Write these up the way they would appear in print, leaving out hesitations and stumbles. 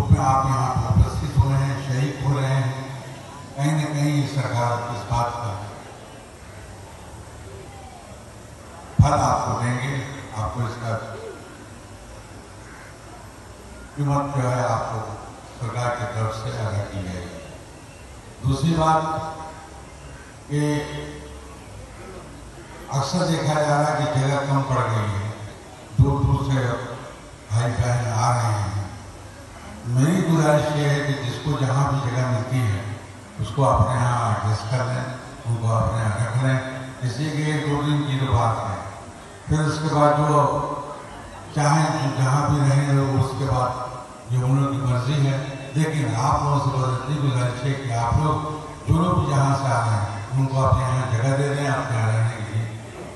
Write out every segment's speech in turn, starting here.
धूप में आप यहाँ पर उपस्थित हो रहे हैं, शहीद हो रहे हैं। कहीं न कहीं सरकार इस बात का फल आपको देंगे, आपको इसका कीमत जो है आपको सरकार की तरफ से अदा की जाएगी। दूसरी बात कि अक्सर देखा जा रहा है कि जगह कम पड़ गई है, दूर दूर से भाई बहन आ रहे हैं। मेरी गुजारिश ये है कि जिसको जहाँ भी जगह मिलती है उसको अपने यहाँ एडजस्ट कर लें, उनको अपने यहाँ रख लें। इसी के 2 दिन की तो बात है, फिर उसके बाद जो चाहें जहाँ भी रहें लोग, उसके बाद ये उन लोगों की मर्जी है। लेकिन आप लोगों से बहुत इतनी गुजारिश है कि आप लोग जो लोग भी जहाँ से आ रहे हैं उनको अपने यहाँ जगह दे दें, अपने यहाँ रहने के लिए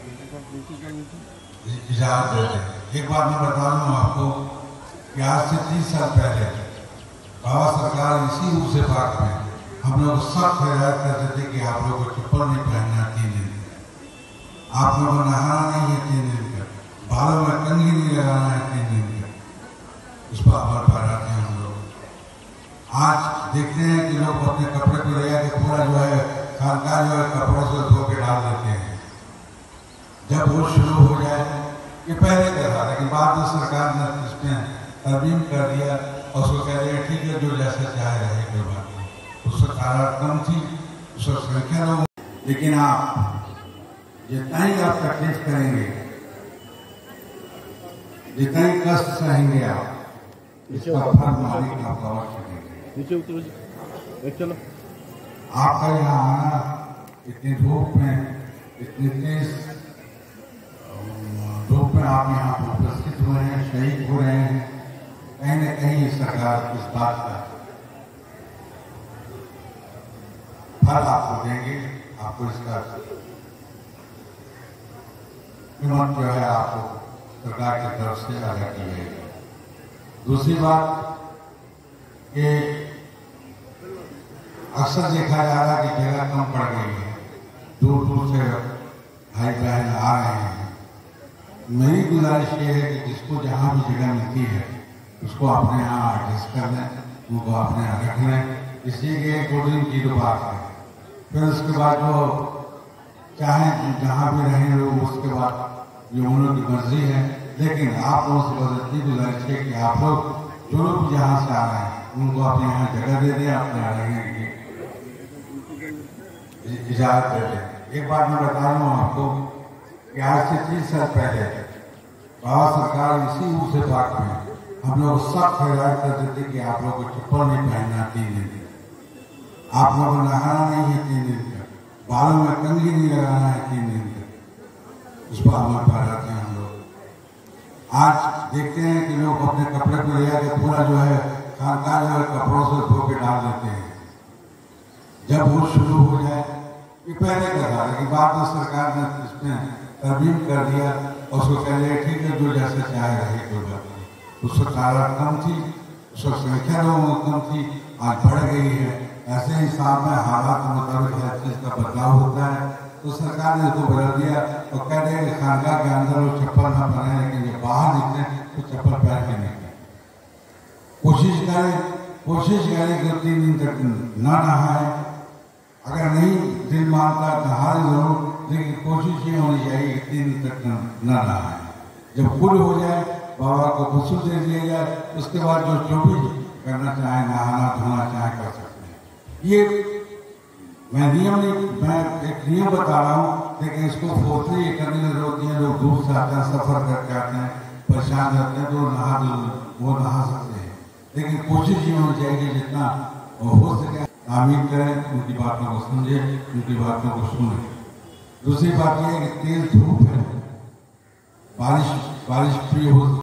इजाज़त दे दें। एक बात मैं बता दूँ आपको कि आज से 30 साल पहले बाबा सरकार इसी ऊँचे पार्क में हम लोग सख्त हिदायत करते थे कि आप लोगों को चप्पल नहीं पहनना 3 दिन का, आप लोगों को नहाना नहीं है 3 दिन का, बालों में कंघी नहीं लगाना है 3 दिन का। उस पर अमल पर आते हैं हम लोग। आज देखते हैं कि लोग अपने कपड़े को ले आके पूरा जो है खानका जो है कपड़ों से धो के डाल देते हैं। जब वो शुरू हो जाए, ये पहले कर रहा, लेकिन बाद में सरकार ने इसमें तरमीम कर दिया और उसको कह दिया ठीक है जो जैसे चाहे रहे कोई बात नहीं। उससे तादाद कम थी, उससे संख्या लोग, लेकिन आप जितना ही आप तकलीफ करेंगे, जितना ही कष्ट सहेंगे आप, इसका फल मालिक आपका अवश्य देंगे। चलो आपका यहाँ आना इतनी धूप में, इतनी तेज धूप में आप यहाँ पर उपस्थित हो रहे हैं, शहीद हो रहे हैं। कहीं न कहीं सरकार इस बात का फल आपको देंगे, आपको इसका कीमत जो है आपको सरकार की तरफ से अदा की जाएगी। दूसरी बात कि अक्सर देखा जा रहा है कि जगह कम पड़ गई है, दूर दूर से भाई बहन आ रहे हैं। मेरी गुजारिश ये है कि जिसको जहाँ भी जगह मिलती है उसको अपने यहाँ एडजस्ट कर लें, उनको अपने यहाँ रख लें। इसी के 2 दिन की तो बात है, फिर उसके बाद जो चाहें जहाँ भी रहें लोग, उसके बाद ये उन लोगों की मर्जी है। लेकिन आप लोगों से बहुत इतनी गुजारिश है कि आप लोग जो लोग भी जहाँ से आ रहे हैं उनको अपने यहाँ जगह दे दें, अपने यहाँ रहने के लिए इजाज़त दे दें। एक बात मैं बता दूँ आपको कि आज से 30 साल पहले बाबा सरकार इसी ऊँचे पार्क में हम लोग सख्त हिदायत करते थे कि आप लोगों को चप्पल नहीं पहनना 3 दिन का, आप लोगों को नहाना नहीं है 3 दिन का, बालों में कंघी नहीं लगाना है 3 दिन का। उस पर अमल पर आते हैं हम लोग। आज देखते हैं कि लोग अपने कपड़े को ले आके पूरा जो है खानका जो है कपड़ों से धो के डाल देते हैं। जब वो शुरू हो जाए, ये पहले कर रहा, लेकिन बाद में सरकार ने इसमें तरमीम कर दिया और उसको कह दिया ठीक है जो जैसे चाहे रहे कोई बात नहीं। उससे तादाद कम थी, उससे संख्या लोगों कम थी, आज बढ़ गई है। ऐसे ही साथ में हालात के मुताबिक हर चीज़ का बदलाव होता है, तो सरकार ने इसको बदल दिया और कह दिया कि खानका के अंदर वो चप्पल न पहने, लेकिन जब बाहर निकले तो चप्पल पहन के निकले। कोशिश करें कि 3 दिन तक न नहाए। अगर नहीं दिल मानता नहा जरूर, लेकिन कोशिश ये होनी चाहिए कि 3 दिन तक न नहाए। जब खुद हो जाए, बाबा को गुस्सू दे दिया जाए, उसके बाद जो भी करना चाहे, नहाना धोना चाहे कर सकते हैं। ये मैं नियम नहीं, मैं एक नियम बता रहा हूँ, लेकिन इसको फोर्सली ये करने की जरूरत नहीं है। लोग दूर से आते हैं, सफर करके आते हैं, परेशान रहते हैं, तो वो नहा सकते हैं। लेकिन कोशिश ये होनी चाहिए कि जितना हो सके तामील करें, उनकी बातों को समझे, उनकी बातों को सुने। दूसरी बात यह है कि तेज धूप है, बारिश प्रिय हो